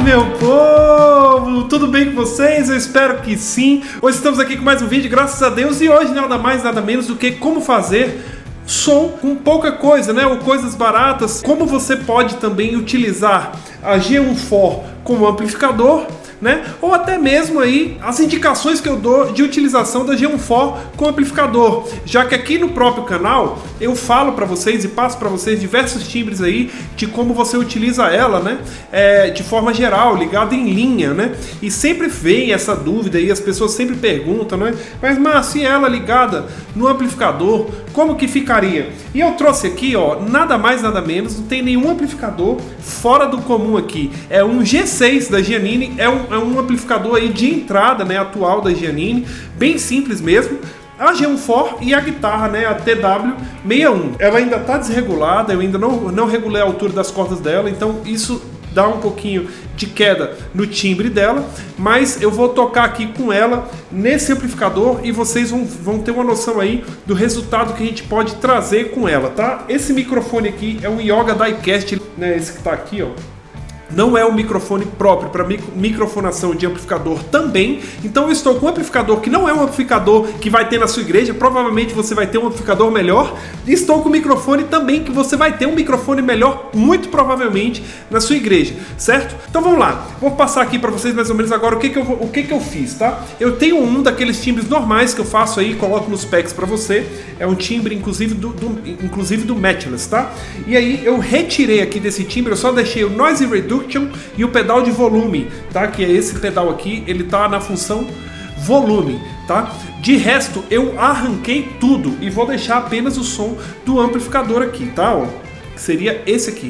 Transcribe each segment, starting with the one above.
meu povo! Tudo bem com vocês? Eu espero que sim. Hoje estamos aqui com mais um vídeo, graças a Deus. E hoje nada mais, nada menos do que como fazer som com pouca coisa, né? Ou coisas baratas. Como você pode também utilizar a G1-4 como amplificador, né? Ou até mesmo aí as indicações que eu dou de utilização da G1-4 com amplificador, já que aqui no próprio canal eu falo para vocês e passo para vocês diversos timbres aí de como você utiliza ela, né? De forma geral, ligada em linha, né? E sempre vem essa dúvida aí, as pessoas sempre perguntam, né? Mas se ela ligada no amplificador, como que ficaria? E eu trouxe aqui, ó, nada mais nada menos, não tem nenhum amplificador fora do comum aqui. É um G6 da Giannini, é um amplificador aí de entrada, né, atual da Giannini, bem simples mesmo. A G1-4 e a guitarra, né, a TW61. Ela ainda está desregulada, eu ainda não regulei a altura das cordas dela, então isso dá um pouquinho de queda no timbre dela, mas eu vou tocar aqui com ela nesse amplificador e vocês vão ter uma noção aí do resultado que a gente pode trazer com ela, tá? Esse microfone aqui é um Yoga Diecast, né, esse que tá aqui, ó. Não é um microfone próprio para microfonação de amplificador também. Então eu estou com um amplificador que não é um amplificador que vai ter na sua igreja. Provavelmente você vai ter um amplificador melhor. E estou com um microfone também que você vai ter um microfone melhor, muito provavelmente, na sua igreja, certo? Então vamos lá. Vou passar aqui para vocês mais ou menos agora o que eu fiz, tá? Eu tenho um daqueles timbres normais que eu faço aí, coloco nos packs para você. É um timbre inclusive do Matchless, tá? E aí eu retirei aqui desse timbre, eu só deixei o Noise Reduction e o pedal de volume, tá? Que é esse pedal aqui, ele tá na função volume, tá? De resto, eu arranquei tudo e vou deixar apenas o som do amplificador aqui, tá? Ó, que seria esse aqui.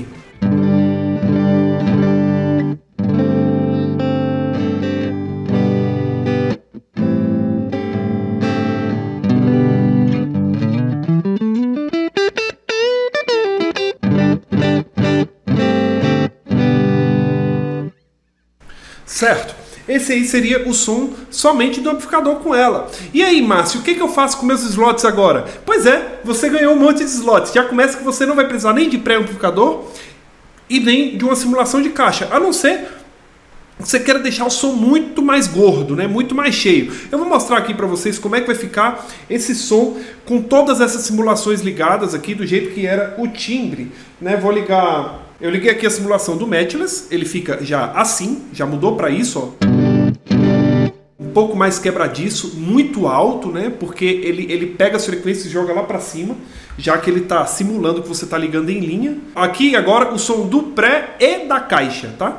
Certo? Esse aí seria o som somente do amplificador com ela. E aí, Márcio, o que eu faço com meus slots agora? Pois é, você ganhou um monte de slots. Já começa que você não vai precisar nem de pré-amplificador e nem de uma simulação de caixa, a não ser que você queira deixar o som muito mais gordo, né? Muito mais cheio. Eu vou mostrar aqui para vocês como é que vai ficar esse som com todas essas simulações ligadas aqui do jeito que era o timbre, né? Vou ligar... Eu liguei aqui a simulação do Matchless, ele fica já assim, já mudou para isso, ó. Um pouco mais quebradiço, muito alto, né? Porque ele pega as frequências e joga lá para cima, já que ele está simulando que você está ligando em linha. Aqui agora o som do pré e da caixa, tá?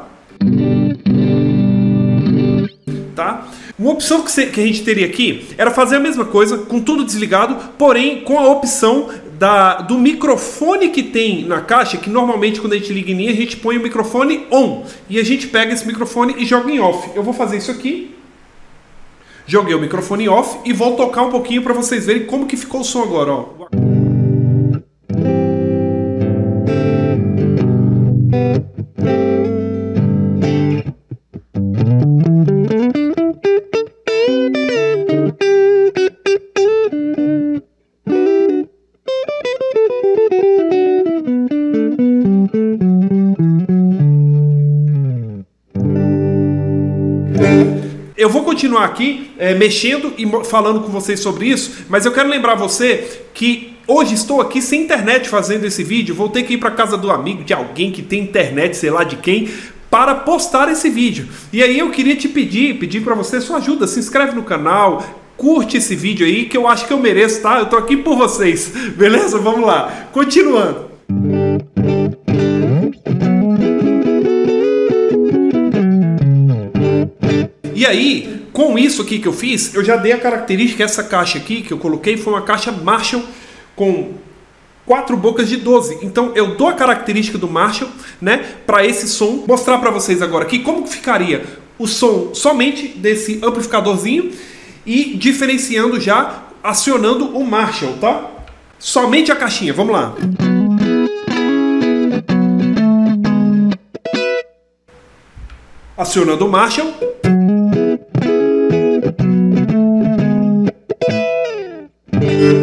Tá? Uma opção que a gente teria aqui era fazer a mesma coisa, com tudo desligado, porém com a opção do microfone que tem na caixa, que normalmente quando a gente liga em linha a gente põe o microfone on e a gente pega esse microfone e joga em off. Eu vou fazer isso aqui, joguei o microfone off e vou tocar um pouquinho para vocês verem como que ficou o som agora, ó. Eu vou continuar aqui mexendo e falando com vocês sobre isso, mas eu quero lembrar você que hoje estou aqui sem internet fazendo esse vídeo. Vou ter que ir para casa do amigo, de alguém que tem internet, sei lá de quem, para postar esse vídeo. E aí eu queria te pedir para você sua ajuda, se inscreve no canal, curte esse vídeo aí que eu acho que eu mereço, tá? Eu tô aqui por vocês, beleza? Vamos lá, continuando. E aí, com isso aqui que eu fiz, eu já dei a característica, essa caixa aqui que eu coloquei foi uma caixa Marshall com 4 bocas de 12. Então eu dou a característica do Marshall, né, para esse som. Mostrar para vocês agora aqui como que ficaria o som somente desse amplificadorzinho e diferenciando já, acionando o Marshall, tá? Somente a caixinha, vamos lá. Acionando o Marshall.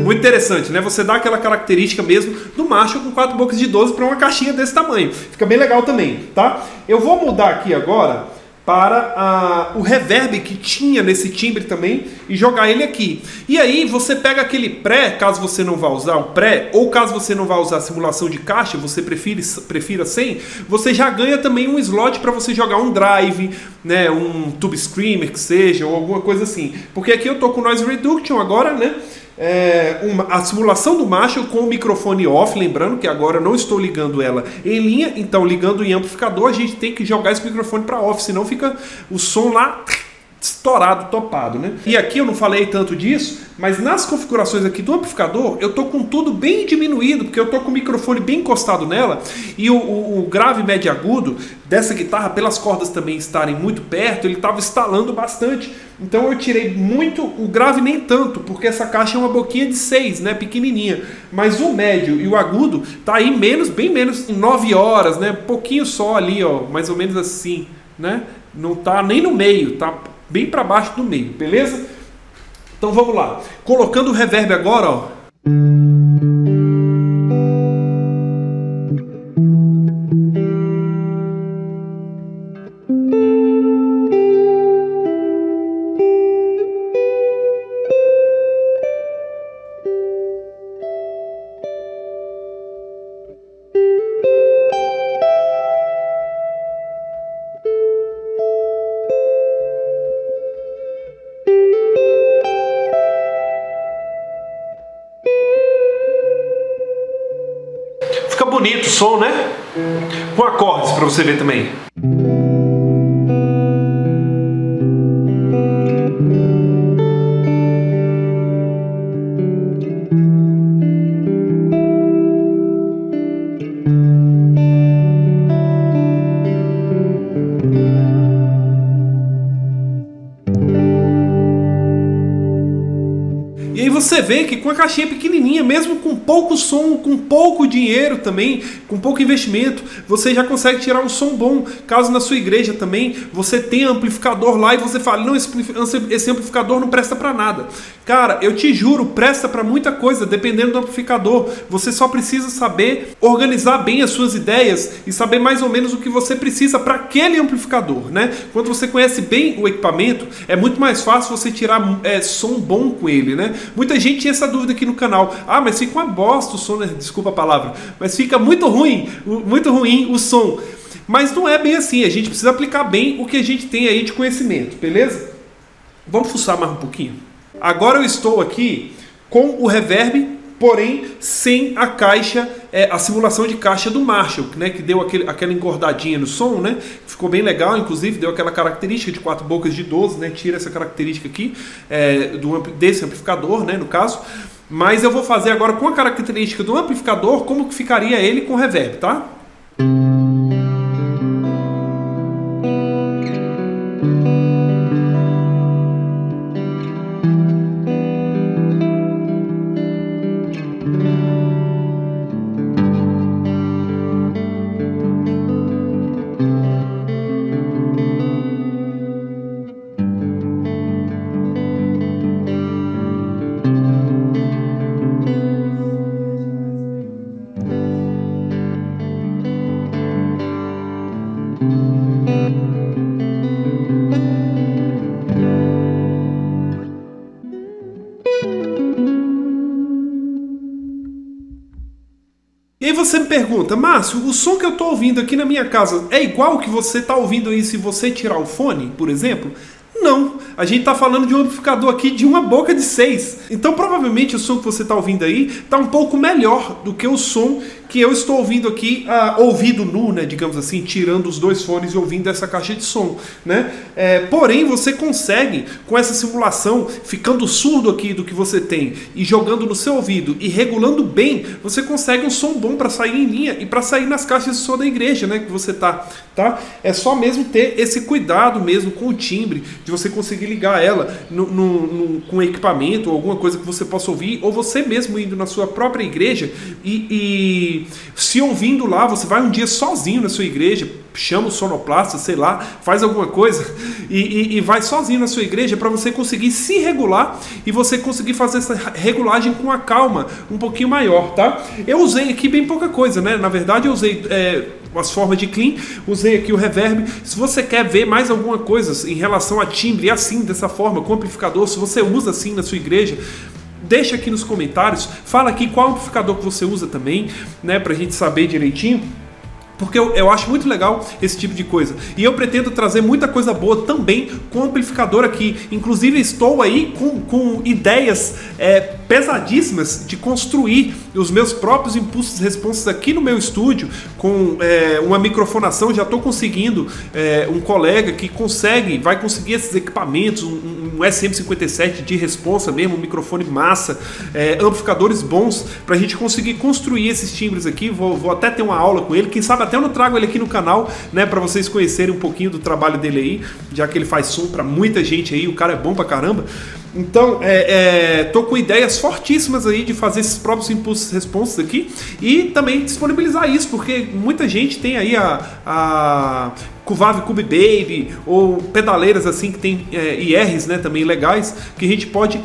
Muito interessante, né? Você dá aquela característica mesmo do Marshall com 4 bocas de 12 para uma caixinha desse tamanho. Fica bem legal também, tá? Eu vou mudar aqui agora para o reverb que tinha nesse timbre também e jogar ele aqui. E aí você pega aquele pré, caso você não vá usar um pré, ou caso você não vá usar simulação de caixa, você prefira sem, você já ganha também um slot para você jogar um drive, né, um tube screamer que seja, ou alguma coisa assim. Porque aqui eu tô com noise reduction agora, né? A simulação do Marshall com o microfone off, lembrando que agora eu não estou ligando ela em linha, então ligando em amplificador a gente tem que jogar esse microfone para off, senão fica o som lá estourado, topado, né? E aqui eu não falei tanto disso, mas nas configurações aqui do amplificador eu tô com tudo bem diminuído, porque eu tô com o microfone bem encostado nela e o grave médio agudo dessa guitarra, pelas cordas também estarem muito perto, ele estava estalando bastante. Então eu tirei muito, o grave nem tanto, porque essa caixa é uma boquinha de 6, né, pequenininha. Mas o médio e o agudo tá aí bem menos, 9 horas, né, pouquinho só ali, ó, mais ou menos assim, né? Não tá nem no meio, tá bem para baixo do meio, beleza? Então vamos lá. Colocando o reverb agora, ó. Fica bonito o som, né? Com acordes para você ver também. E aí você vê que com a caixinha pequenininha, mesmo com pouco som, com pouco dinheiro também, com pouco investimento, você já consegue tirar um som bom. Caso na sua igreja também você tenha amplificador lá e você fale, não, esse amplificador não presta para nada. Cara, eu te juro, presta para muita coisa, dependendo do amplificador. Você só precisa saber organizar bem as suas ideias e saber mais ou menos o que você precisa para aquele amplificador, né? Quando você conhece bem o equipamento, é muito mais fácil você tirar som bom com ele, né? Muita gente tinha essa dúvida aqui no canal. Ah, mas fica uma bosta o som, né? Desculpa a palavra, mas fica muito ruim o som. Mas não é bem assim, a gente precisa aplicar bem o que a gente tem aí de conhecimento, beleza? Vamos fuçar mais um pouquinho? Agora eu estou aqui com o reverb, porém sem a caixa, a simulação de caixa do Marshall, né, que deu aquela engordadinha no som, né? Ficou bem legal, inclusive deu aquela característica de 4 bocas de 12, né? Tira essa característica aqui desse amplificador, né, no caso. Mas eu vou fazer agora com a característica do amplificador, como que ficaria ele com reverb, tá? E aí você me pergunta, Márcio, o som que eu estou ouvindo aqui na minha casa é igual ao que você está ouvindo aí se você tirar o fone, por exemplo? Não, a gente está falando de um amplificador aqui de uma boca de 6. Então provavelmente o som que você está ouvindo aí está um pouco melhor do que o som que eu estou ouvindo aqui, ouvido nu, né, digamos assim, tirando os dois fones e ouvindo essa caixa de som, né? Porém, você consegue, com essa simulação, ficando surdo aqui do que você tem e jogando no seu ouvido e regulando bem, você consegue um som bom para sair em linha e para sair nas caixas de som da igreja, né, que você tá? É só mesmo ter esse cuidado mesmo com o timbre, de você conseguir ligar ela com equipamento ou alguma coisa que você possa ouvir, ou você mesmo indo na sua própria igreja e conseguir se ouvindo lá. Você vai um dia sozinho na sua igreja, chama o sonoplasta, sei lá, faz alguma coisa e vai sozinho na sua igreja para você conseguir se regular e você conseguir fazer essa regulagem com a calma um pouquinho maior, tá? Eu usei aqui bem pouca coisa, né? Na verdade eu usei as formas de clean, usei aqui o reverb. Se você quer ver mais alguma coisa em relação a timbre, assim, dessa forma, com amplificador, se você usa assim na sua igreja, deixa aqui nos comentários, fala aqui qual amplificador que você usa também, né, pra gente saber direitinho. Porque eu acho muito legal esse tipo de coisa. E eu pretendo trazer muita coisa boa também com o amplificador aqui. Inclusive estou aí com ideias pesadíssimas de construir os meus próprios impulsos responses aqui no meu estúdio com uma microfonação. Já estou conseguindo um colega que vai conseguir esses equipamentos, um SM57 de responsa mesmo, um microfone massa, amplificadores bons, para a gente conseguir construir esses timbres aqui. Vou até ter uma aula com ele, quem sabe até eu não trago ele aqui no canal, né, para vocês conhecerem um pouquinho do trabalho dele aí, já que ele faz som para muita gente aí, o cara é bom pra caramba. Então, tô com ideias fortíssimas aí de fazer esses próprios impulsos responses aqui e também disponibilizar isso, porque muita gente tem aí a Cuvave Cube Baby ou pedaleiras assim que tem IRs, né, também legais, que a gente pode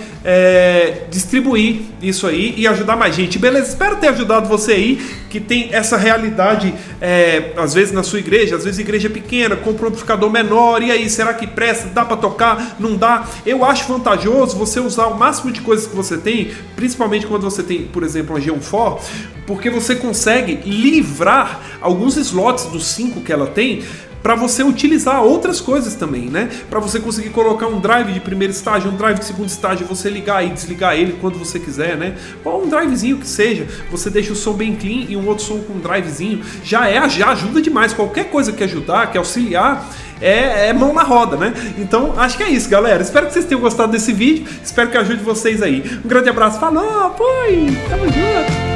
distribuir isso aí e ajudar mais gente. Beleza? Espero ter ajudado você aí que tem essa realidade às vezes na sua igreja, às vezes igreja pequena, compra um amplificador menor, e aí, será que presta? Dá para tocar? Não dá? Eu acho vantajoso você usar o máximo de coisas que você tem, principalmente quando você tem, por exemplo, uma G1-4, porque você consegue livrar alguns slots dos 5 que ela tem para você utilizar outras coisas também, né? Para você conseguir colocar um drive de primeiro estágio, um drive de segundo estágio, você ligar e desligar ele quando você quiser, né? Ou um drivezinho que seja, você deixa o som bem clean e um outro som com um drivezinho, já ajuda demais. Qualquer coisa que ajudar, que auxiliar, é mão na roda, né? Então, acho que é isso, galera. Espero que vocês tenham gostado desse vídeo, espero que ajude vocês aí. Um grande abraço, falou, foi, tamo junto!